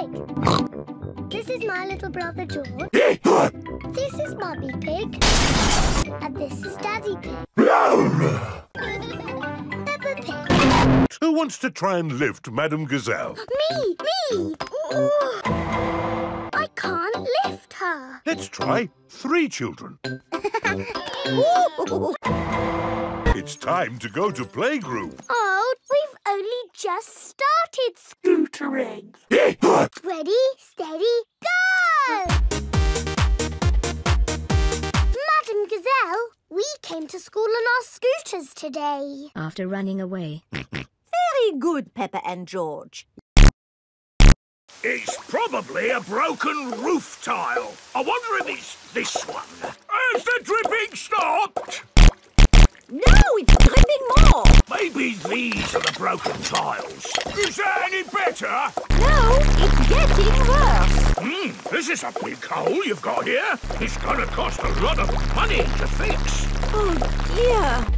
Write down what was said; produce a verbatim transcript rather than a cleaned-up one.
Pig. This is my little brother George. This is Mummy Pig. And this is Daddy Pig. Peppa Pig. Who wants to try and lift Madame Gazelle? Me! Me! I can't lift her. Let's try three children. It's time to go to playgroup. Oh, we've only just started scootering. Ready, steady, go! Madame Gazelle, we came to school on our scooters today. After running away. Very good, Peppa and George. It's probably a broken roof tile. I wonder if it's this one. Has the dripping stopped? No, it's dripping more. Maybe these are the broken tiles. Is that any better? No, it's getting worse. Hmm, this is a big hole you've got here. It's gonna cost a lot of money to fix. Oh, dear.